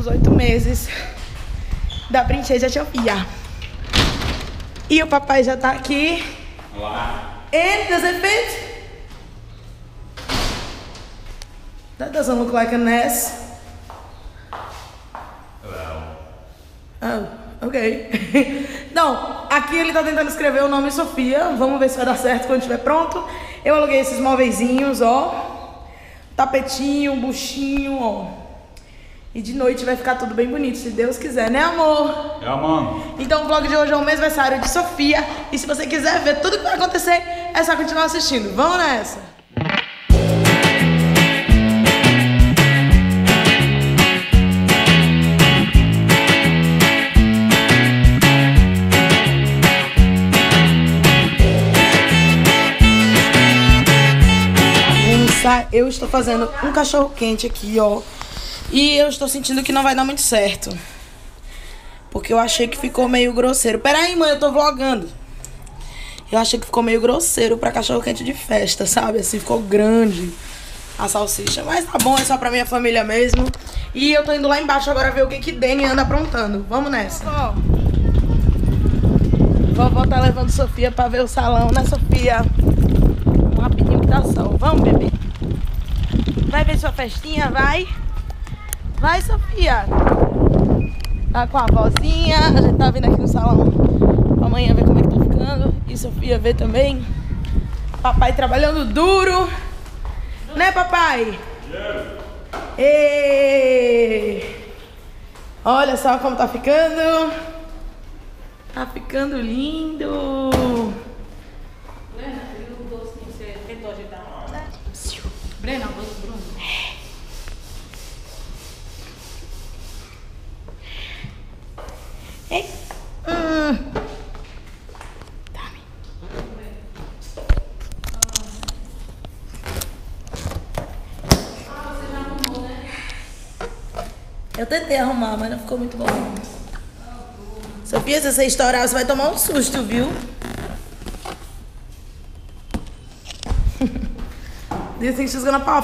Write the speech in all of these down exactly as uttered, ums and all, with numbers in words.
os oito meses da princesa Sofia. E o papai já tá aqui. Olá. And does it fit? That doesn't look like a nest. Oh, ok. Então, aqui ele tá tentando escrever o nome Sofia. Vamos ver se vai dar certo quando estiver pronto. Eu aluguei esses móveizinhos, ó. Tapetinho, buchinho, ó. E de noite vai ficar tudo bem bonito, se Deus quiser, né, amor? É, mano. Então o vlog de hoje é o aniversário de Sofia. E se você quiser ver tudo que vai acontecer, é só continuar assistindo. Vamos nessa! Eu estou fazendo um cachorro quente aqui, ó. E eu estou sentindo que não vai dar muito certo, porque eu achei que ficou meio grosseiro. Pera aí, mãe, eu tô vlogando. Eu achei que ficou meio grosseiro pra cachorro quente de festa, sabe? Assim, ficou grande a salsicha. Mas tá bom, é só pra minha família mesmo. E eu tô indo lá embaixo agora ver o que que Dani anda aprontando. Vamos nessa. Ó, vovó tá levando Sofia pra ver o salão, né, Sofia? Um rapidinho que tá sol. Vamos, bebê. Vai ver sua festinha, vai? Vai, Sofia. Tá com a avózinha. A gente tá vindo aqui no salão pra amanhã ver como é que tá ficando. E Sofia ver também. Papai trabalhando duro. Né, papai? Ê! Olha só como tá ficando. Tá ficando lindo. Brena, e o doce que você tentou ajeitar? Brena, o doce Bruno. Ei. Hum. Eu tentei arrumar, mas não ficou muito bom. Sofia, se você estourar, você vai tomar um susto, viu? Do you think she's gonna pop?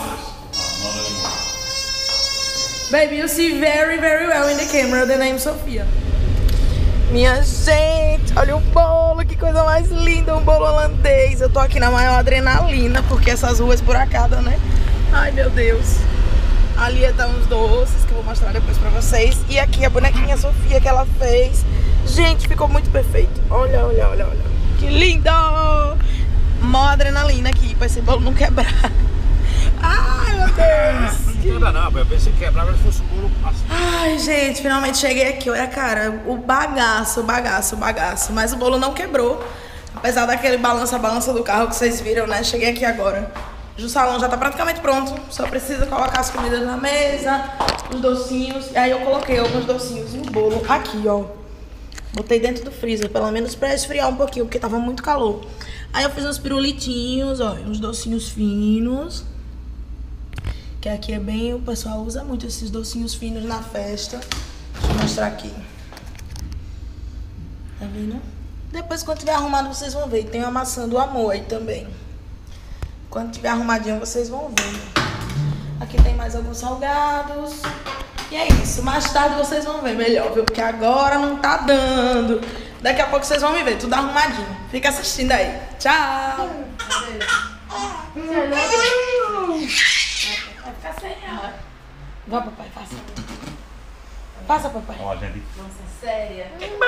Baby, you see very, very well in the camera the name Sofia. Minha gente, olha o bolo, que coisa mais linda, um bolo holandês. Eu tô aqui na maior adrenalina, porque essas ruas buracadas, né? Ai, meu Deus. Ali estão os doces, que eu vou mostrar depois pra vocês. E aqui a bonequinha Sofia que ela fez. Gente, ficou muito perfeito. Olha, olha, olha, olha. Que lindo! Mó adrenalina aqui, pra esse bolo não quebrar. Ai, meu Deus! Não quebra não, eu pensei que quebrava se fosse o bolo fácil. Ai, gente, finalmente cheguei aqui. Olha, cara, o bagaço, o bagaço, o bagaço. Mas o bolo não quebrou. Apesar daquele balança-balança do carro que vocês viram, né? Cheguei aqui agora. O salão já tá praticamente pronto. Só precisa colocar as comidas na mesa, os docinhos. E aí eu coloquei alguns docinhos no bolo aqui, ó. Botei dentro do freezer, pelo menos pra esfriar um pouquinho, porque tava muito calor. Aí eu fiz uns pirulitinhos, ó, uns docinhos finos. Que aqui é bem, o pessoal usa muito esses docinhos finos na festa. Deixa eu mostrar aqui. Tá vendo? Depois, quando tiver arrumado, vocês vão ver. Tem uma maçã do amor aí também. Quando tiver arrumadinho, vocês vão ver. Aqui tem mais alguns salgados. E é isso. Mais tarde vocês vão ver melhor, viu? Porque agora não tá dando. Daqui a pouco vocês vão me ver, tudo arrumadinho. Fica assistindo aí. Tchau! Vai ficar sem ela. Vai, papai, faça. Passa, papai. Ó, gente. Nossa, séria.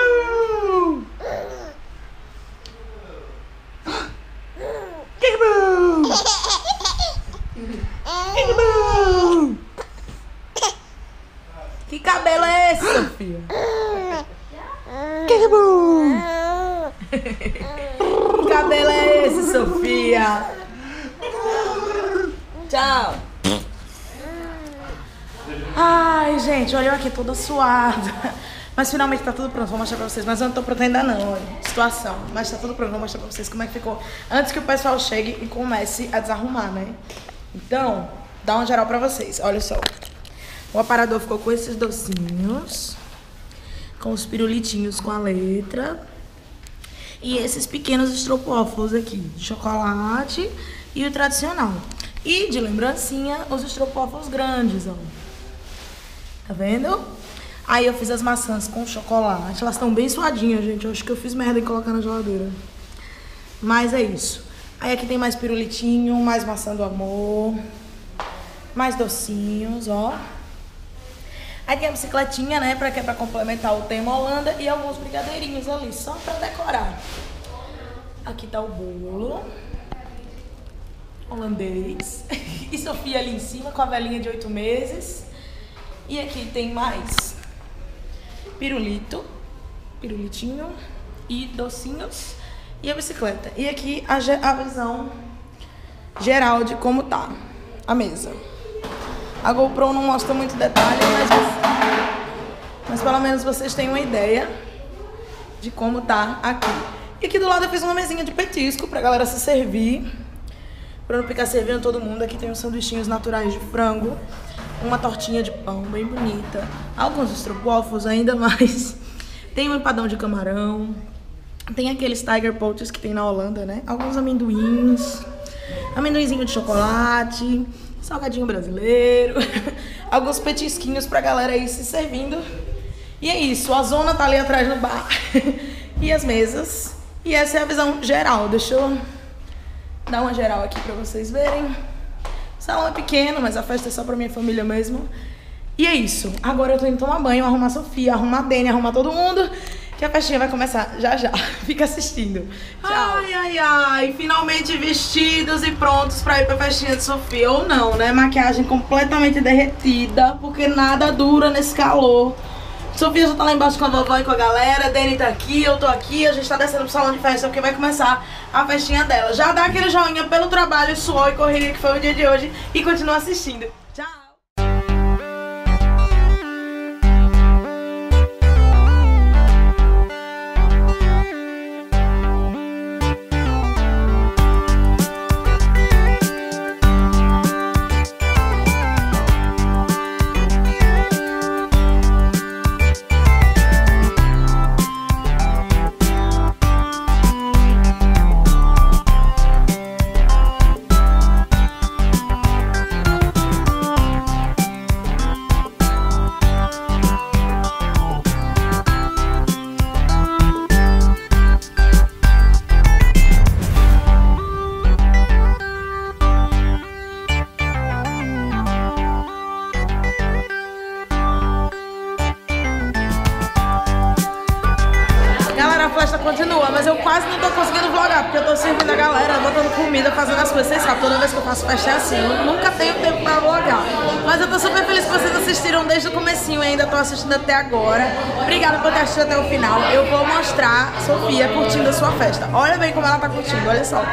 Que cabelo é esse, Sofia? Que cabelo é esse, Sofia? Tchau. Ai, gente, olha eu aqui toda suada. Mas finalmente tá tudo pronto, vou mostrar pra vocês. Mas eu não tô pronta ainda não, olha. Situação. Mas tá tudo pronto, vou mostrar pra vocês como é que ficou. Antes que o pessoal chegue e comece a desarrumar, né? Então, dá uma geral pra vocês. Olha só. O aparador ficou com esses docinhos. Com os pirulitinhos com a letra. E esses pequenos estropófilos aqui. De chocolate e o tradicional. E de lembrancinha, os estropófilos grandes, ó. Tá vendo? Aí eu fiz as maçãs com chocolate. Elas estão bem suadinhas, gente. Eu acho que eu fiz merda em colocar na geladeira. Mas é isso. Aí aqui tem mais pirulitinho, mais maçã do amor, mais docinhos, ó. Aí tem a bicicletinha, né, pra, que é pra complementar o tema Holanda e alguns brigadeirinhos ali, só pra decorar. Aqui tá o bolo holandês. E Sofia ali em cima com a velhinha de oito meses. E aqui tem mais pirulito, pirulitinho e docinhos e a bicicleta. E aqui a, a visão geral de como tá a mesa. A GoPro não mostra muito detalhe, mas, mas pelo menos vocês têm uma ideia de como tá aqui. E aqui do lado eu fiz uma mesinha de petisco pra galera se servir, pra não ficar servindo todo mundo. Aqui tem uns sanduichinhos naturais de frango, uma tortinha de pão bem bonita, alguns estrogovos ainda mais. Tem um empadão de camarão, tem aqueles Tiger Poachers que tem na Holanda, né? Alguns amendoins, amendoinzinho de chocolate, salgadinho brasileiro, alguns petisquinhos pra galera ir se servindo. E é isso, a zona tá ali atrás no bar e as mesas. E essa é a visão geral. Deixa eu dar uma geral aqui pra vocês verem. O salão é pequeno, mas a festa é só pra minha família mesmo. E é isso. Agora eu tô indo tomar banho, arrumar a Sofia, arrumar a Dani, arrumar todo mundo, que a festinha vai começar já já. Fica assistindo. Tchau. Ai, ai, ai. Finalmente vestidos e prontos pra ir pra festinha de Sofia. Ou não, né? Maquiagem completamente derretida, porque nada dura nesse calor. Sofia já tá lá embaixo com a vovó e com a galera. Dani tá aqui, eu tô aqui. A gente tá descendo pro salão de festa porque vai começar a festinha dela. Já dá aquele joinha pelo trabalho, suor e correria que foi o dia de hoje. E continua assistindo. Tchau! A festa continua, mas eu quase não tô conseguindo vlogar, porque eu tô servindo a galera, botando comida, fazendo as coisas. Vocês sabem, toda vez que eu faço festa é assim, eu nunca tenho tempo pra vlogar. Mas eu tô super feliz que vocês assistiram desde o comecinho e ainda tô assistindo até agora. Obrigada por ter assistido até o final. Eu vou mostrar a Sofia curtindo a sua festa. Olha bem como ela tá curtindo, olha só.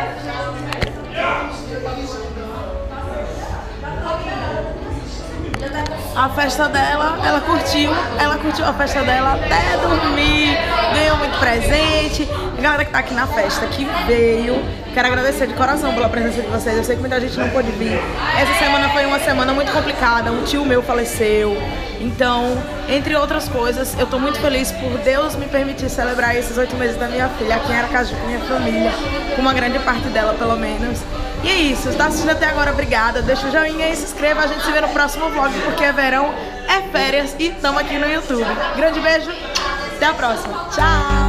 A festa dela, ela curtiu, ela curtiu a festa dela até dormir, ganhou muito presente. A galera que tá aqui na festa, que veio, quero agradecer de coração pela presença de vocês. Eu sei que muita gente não pôde vir. Essa semana foi uma semana muito complicada, um tio meu faleceu. Então, entre outras coisas, eu tô muito feliz por Deus me permitir celebrar esses oito meses da minha filha aqui em Aracaju com minha família, com uma grande parte dela pelo menos. E é isso, se tá assistindo até agora, obrigada. Deixa o joinha e se inscreva. A gente se vê no próximo vlog, porque é verão, é férias e estamos aqui no YouTube. Grande beijo, até a próxima. Tchau!